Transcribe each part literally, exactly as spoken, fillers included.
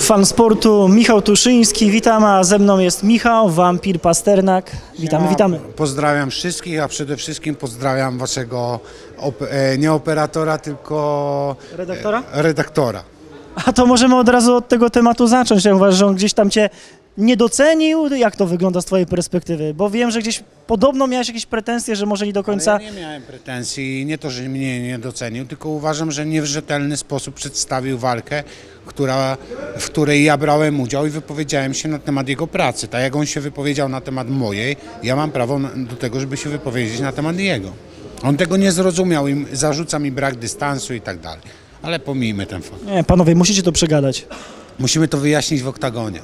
Fan sportu Michał Tuszyński, witam, a ze mną jest Michał, wampir Pasternak. Witamy, witamy. Pozdrawiam wszystkich, a przede wszystkim pozdrawiam waszego e, nie operatora, tylko Redaktora? E, redaktora. A to możemy od razu od tego tematu zacząć. Ja uważam, że on gdzieś tam cię nie docenił. Jak to wygląda z twojej perspektywy? Bo wiem, że gdzieś podobno miałeś jakieś pretensje, że może nie do końca... Ale ja nie miałem pretensji, nie to, że mnie nie docenił, tylko uważam, że nie w rzetelny sposób przedstawił walkę, która, w której ja brałem udział i wypowiedziałem się na temat jego pracy. Tak jak on się wypowiedział na temat mojej, ja mam prawo do tego, żeby się wypowiedzieć na temat jego. On tego nie zrozumiał i zarzuca mi brak dystansu i tak dalej. Ale pomijmy ten fakt. Nie, panowie, musicie to przegadać. Musimy to wyjaśnić w oktagonie.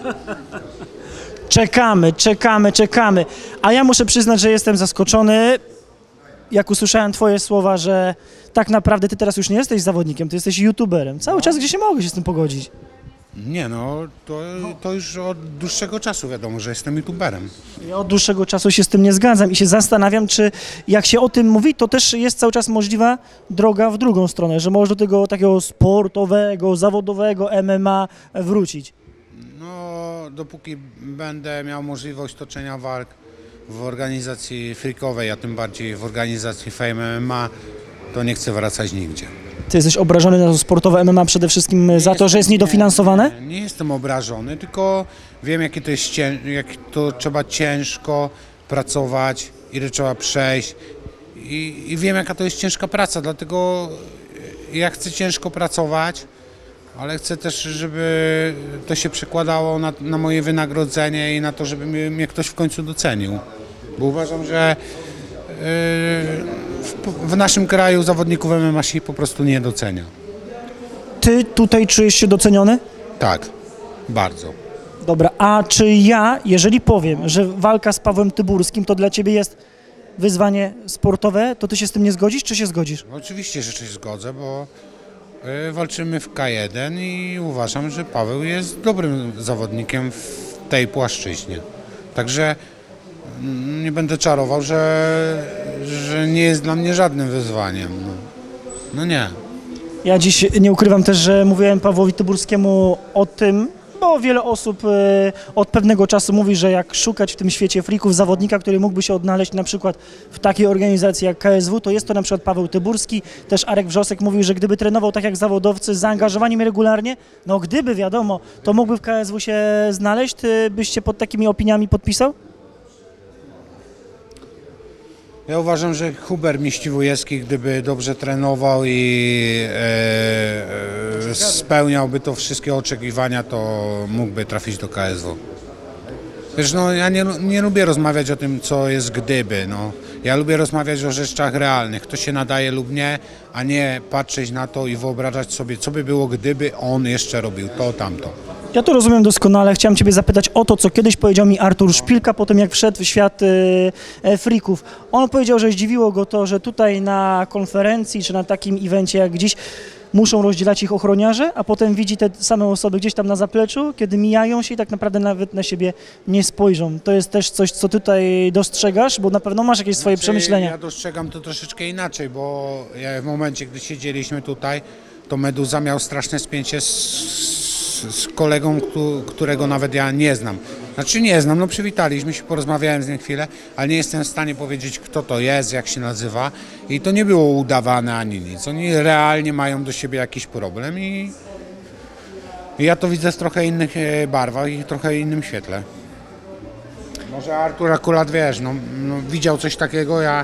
Czekamy, czekamy, czekamy. A ja muszę przyznać, że jestem zaskoczony, jak usłyszałem twoje słowa, że tak naprawdę ty teraz już nie jesteś zawodnikiem, ty jesteś youtuberem. Cały czas gdzieś nie mogę się z tym pogodzić. Nie no, to, to już od dłuższego czasu wiadomo, że jestem youtuberem. Ja od dłuższego czasu się z tym nie zgadzam i się zastanawiam, czy jak się o tym mówi, to też jest cały czas możliwa droga w drugą stronę, że możesz do tego takiego sportowego, zawodowego M M A wrócić. No, dopóki będę miał możliwość toczenia walk w organizacji freakowej, a tym bardziej w organizacji Fame M M A, to nie chcę wracać nigdzie. Ty jesteś obrażony na to sportowe M M A przede wszystkim nie za to, jestem, że jest niedofinansowane? Nie, nie jestem obrażony, tylko wiem, jakie to jest cię, jak to trzeba ciężko pracować, ile trzeba przejść i, i wiem, jaka to jest ciężka praca, dlatego ja chcę ciężko pracować, ale chcę też, żeby to się przekładało na, na moje wynagrodzenie i na to, żeby mnie, mnie ktoś w końcu docenił, bo uważam, że yy, w, w naszym kraju zawodników M M A się po prostu nie docenia. Ty tutaj czujesz się doceniony? Tak, bardzo. Dobra, a czy ja, jeżeli powiem, że walka z Pawłem Tyburskim to dla ciebie jest wyzwanie sportowe, to ty się z tym nie zgodzisz, czy się zgodzisz? No oczywiście, że się zgodzę, bo y, walczymy w K jeden i uważam, że Paweł jest dobrym zawodnikiem w tej płaszczyźnie. Także mm, nie będę czarował, że, że nie jest dla mnie żadnym wyzwaniem. No, no nie. Ja dziś nie ukrywam też, że mówiłem Pawłowi Tyburskiemu o tym, bo wiele osób y, od pewnego czasu mówi, że jak szukać w tym świecie freaków zawodnika, który mógłby się odnaleźć na przykład w takiej organizacji jak K S W, to jest to na przykład Paweł Tyburski. Też Arek Wrzosek mówił, że gdyby trenował tak jak zawodowcy z zaangażowaniem regularnie, no gdyby wiadomo, to mógłby w K S W się znaleźć. Ty byś się pod takimi opiniami podpisał? Ja uważam, że Hubert Miściwujewski, gdyby dobrze trenował i e, e, spełniałby to wszystkie oczekiwania, to mógłby trafić do K S W. Wiesz, no ja nie, nie lubię rozmawiać o tym, co jest gdyby, no. Ja lubię rozmawiać o rzeczach realnych, kto się nadaje lub nie, a nie patrzeć na to i wyobrażać sobie, co by było, gdyby on jeszcze robił to, tamto. Ja to rozumiem doskonale. Chciałem ciebie zapytać o to, co kiedyś powiedział mi Artur Szpilka po tym, jak wszedł w świat e, freaków. On powiedział, że zdziwiło go to, że tutaj na konferencji czy na takim evencie jak dziś muszą rozdzielać ich ochroniarze, a potem widzi te same osoby gdzieś tam na zapleczu, kiedy mijają się i tak naprawdę nawet na siebie nie spojrzą. To jest też coś, co tutaj dostrzegasz, bo na pewno masz jakieś swoje Znaczy, przemyślenia. Ja dostrzegam to troszeczkę inaczej, bo ja w momencie, gdy siedzieliśmy tutaj, to Meduza miał straszne spięcie z z kolegą, którego nawet ja nie znam. Znaczy nie znam, no przywitaliśmy się, porozmawiałem z nim chwilę, ale nie jestem w stanie powiedzieć, kto to jest, jak się nazywa i to nie było udawane ani nic. Oni realnie mają do siebie jakiś problem i, i ja to widzę w trochę innych barwach i trochę innym świetle. Może Artur akurat, wiesz, no, no widział coś takiego, ja...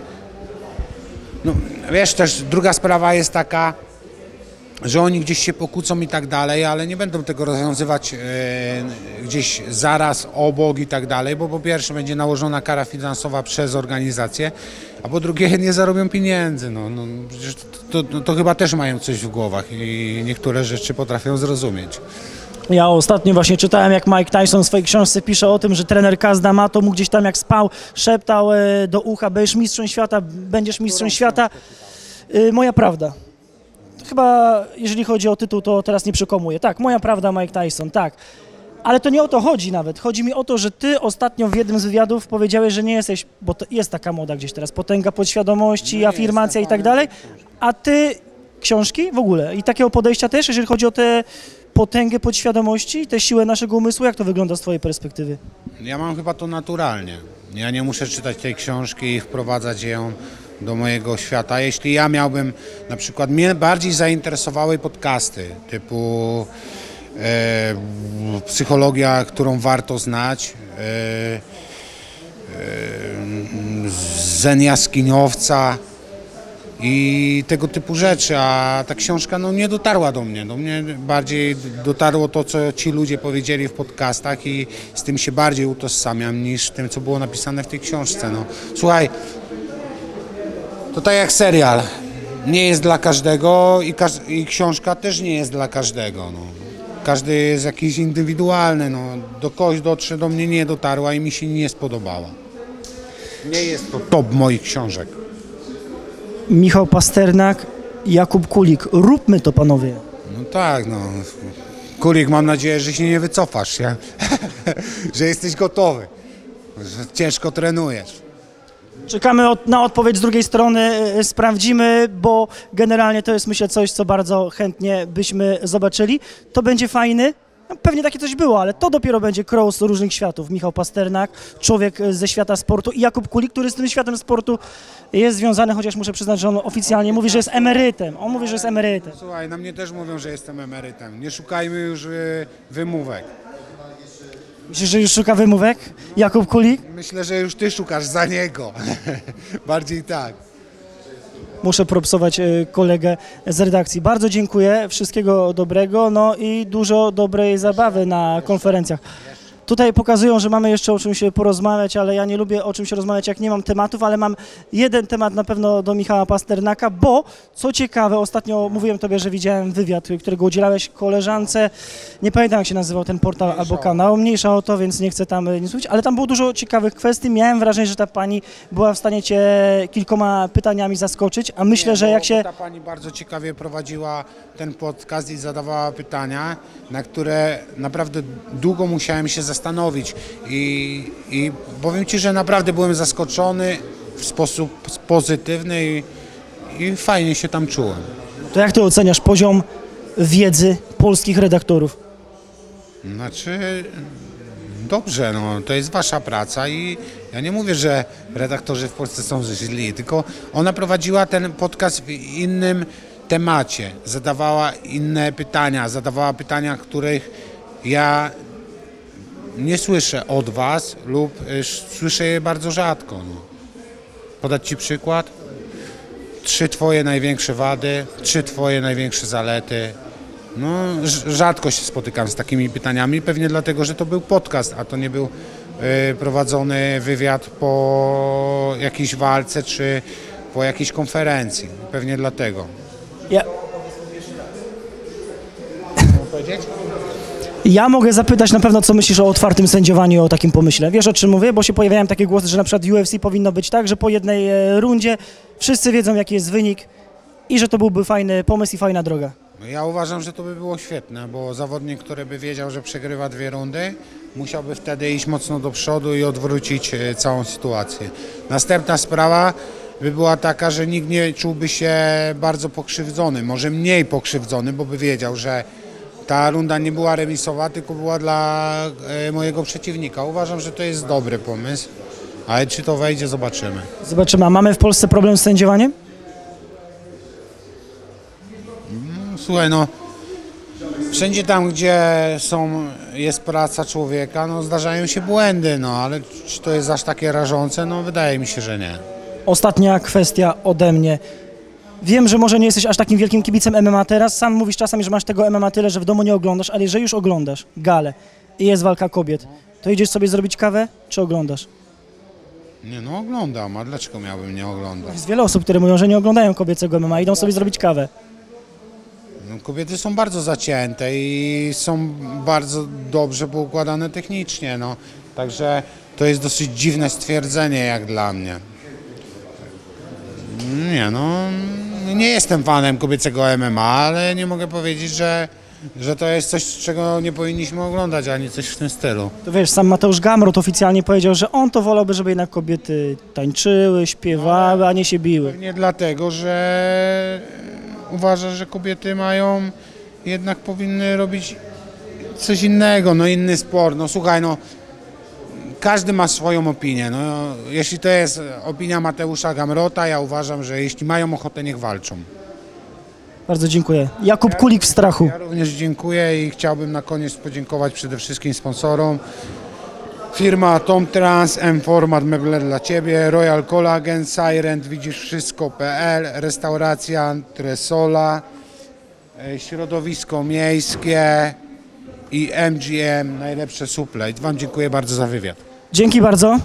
No wiesz, też druga sprawa jest taka, że oni gdzieś się pokłócą i tak dalej, ale nie będą tego rozwiązywać e, gdzieś zaraz, obok i tak dalej, bo po pierwsze będzie nałożona kara finansowa przez organizację, a po drugie nie zarobią pieniędzy. No, no, przecież to, to, to chyba też mają coś w głowach i niektóre rzeczy potrafią zrozumieć. Ja ostatnio właśnie czytałem, jak Mike Tyson w swojej książce pisze o tym, że trener Kazda Mato mu gdzieś tam jak spał, szeptał e, do ucha, będziesz mistrzem świata, będziesz mistrzem świata. E, moja prawda. Chyba, jeżeli chodzi o tytuł, to teraz nie przekomuję. Tak, moja prawda, Mike Tyson, tak. Ale to nie o to chodzi nawet. Chodzi mi o to, że ty ostatnio w jednym z wywiadów powiedziałeś, że nie jesteś, bo to jest taka moda gdzieś teraz, potęga podświadomości, no afirmacja i tak dalej, a ty książki w ogóle i takiego podejścia też, jeżeli chodzi o te potęgę podświadomości i tę siłę naszego umysłu? Jak to wygląda z twojej perspektywy? Ja mam chyba to naturalnie. Ja nie muszę czytać tej książki i wprowadzać ją do mojego świata. Jeśli ja miałbym, na przykład mnie bardziej zainteresowały podcasty typu e, psychologia, którą warto znać, e, e, zen jaskiniowca i tego typu rzeczy, a ta książka no, nie dotarła do mnie. Do mnie bardziej dotarło to, co ci ludzie powiedzieli w podcastach i z tym się bardziej utożsamiam niż tym, co było napisane w tej książce. No. Słuchaj, to tak jak serial, nie jest dla każdego i, każ i książka też nie jest dla każdego. No. Każdy jest jakiś indywidualny, no. Do kogoś dotrze, do mnie nie dotarła i mi się nie spodobała. Nie jest to top moich książek. Michał Pasternak, Jakub Kulik. Róbmy to, panowie. No tak, no. Kulik, mam nadzieję, że się nie wycofasz się, że jesteś gotowy, że ciężko trenujesz. Czekamy od, na odpowiedź z drugiej strony, e, sprawdzimy, bo generalnie to jest, myślę, coś, co bardzo chętnie byśmy zobaczyli. To będzie fajny, no, pewnie takie coś było, ale to dopiero będzie cross różnych światów. Michał Pasternak, człowiek ze świata sportu i Jakub Kulik, który z tym światem sportu jest związany, chociaż muszę przyznać, że on oficjalnie mówi, że jest emerytem. On mówi, że jest emerytem. Słuchaj, na mnie też mówią, że jestem emerytem. Nie szukajmy już y, wymówek. Myślisz, że już szuka wymówek? Jakub Kulik? Myślę, że już ty szukasz za niego. Bardziej tak. Muszę propsować e, kolegę z redakcji. Bardzo dziękuję, wszystkiego dobrego, no i dużo dobrej zabawy na konferencjach. Tutaj pokazują, że mamy jeszcze o czymś porozmawiać, ale ja nie lubię o czymś rozmawiać, jak nie mam tematów, ale mam jeden temat na pewno do Michała Pasternaka, bo co ciekawe, ostatnio mówiłem tobie, że widziałem wywiad, którego udzielałeś koleżance, nie pamiętam jak się nazywał ten portal albo kanał, mniejsza o to, więc nie chcę tam nic mówić, ale tam było dużo ciekawych kwestii, miałem wrażenie, że ta pani była w stanie cię kilkoma pytaniami zaskoczyć, a myślę, Nie, że bo- jak bo się... Ta pani bardzo ciekawie prowadziła ten podcast i zadawała pytania, na które naprawdę długo musiałem się zastanowić. I, i powiem ci, że naprawdę byłem zaskoczony w sposób pozytywny i, i fajnie się tam czułem. To jak ty oceniasz poziom wiedzy polskich redaktorów? Znaczy, dobrze, no, to jest wasza praca i ja nie mówię, że redaktorzy w Polsce są źli, tylko ona prowadziła ten podcast w innym temacie, zadawała inne pytania, zadawała pytania, których ja nie słyszę od was lub y, słyszę je bardzo rzadko. No. Podać ci przykład? Trzy twoje największe wady, trzy twoje największe zalety. No, rz- rzadko się spotykam z takimi pytaniami, pewnie dlatego, że to był podcast, a to nie był y, prowadzony wywiad po jakiejś walce czy po jakiejś konferencji. Pewnie dlatego. Ja, Mogę powiedzieć? ja mogę zapytać na pewno, co myślisz o otwartym sędziowaniu, o takim pomyśle. Wiesz, o czym mówię? Bo się pojawiają takie głosy, że na przykład U F C powinno być tak, że po jednej e, rundzie wszyscy wiedzą, jaki jest wynik i że to byłby fajny pomysł i fajna droga. No ja uważam, że to by było świetne, bo zawodnik, który by wiedział, że przegrywa dwie rundy, musiałby wtedy iść mocno do przodu i odwrócić e, całą sytuację. Następna sprawa by była taka, że nikt nie czułby się bardzo pokrzywdzony, może mniej pokrzywdzony, bo by wiedział, że ta runda nie była remisowa, tylko była dla e, mojego przeciwnika. Uważam, że to jest dobry pomysł, ale czy to wejdzie, zobaczymy. Zobaczymy, a mamy w Polsce problem z sędziowaniem? Słuchaj, no wszędzie tam, gdzie są, jest praca człowieka, no zdarzają się błędy, no ale czy to jest aż takie rażące? No wydaje mi się, że nie. Ostatnia kwestia ode mnie. Wiem, że może nie jesteś aż takim wielkim kibicem M M A teraz, sam mówisz czasami, że masz tego M M A tyle, że w domu nie oglądasz, ale jeżeli już oglądasz galę i jest walka kobiet, to idziesz sobie zrobić kawę, czy oglądasz? Nie, no oglądam, a dlaczego miałbym nie oglądać? Jest wiele osób, które mówią, że nie oglądają kobiecego M M A, idą sobie zrobić kawę. No, kobiety są bardzo zacięte i są bardzo dobrze poukładane technicznie, no. Także to jest dosyć dziwne stwierdzenie jak dla mnie. Nie, no nie jestem fanem kobiecego M M A, ale nie mogę powiedzieć, że, że to jest coś, czego nie powinniśmy oglądać, ani coś w tym stylu. To wiesz, sam Mateusz Gamrot oficjalnie powiedział, że on to wolałby, żeby jednak kobiety tańczyły, śpiewały, a nie się biły. Pewnie dlatego, że uważa, że kobiety mają jednak powinny robić coś innego, no inny sport. No słuchaj, no każdy ma swoją opinię. No, jeśli to jest opinia Mateusza Gamrota, ja uważam, że jeśli mają ochotę, niech walczą. Bardzo dziękuję. Jakub Kulik w strachu. Ja również dziękuję i chciałbym na koniec podziękować przede wszystkim sponsorom. Firma Tom Trans, M-Format Meble dla Ciebie, Royal Collagen, Sirent, widzisz wszystko kropka pe el, restauracja Tresola, e, środowisko miejskie i M G M, najlepsze suple. I Wam dziękuję bardzo za wywiad. Dzięki bardzo.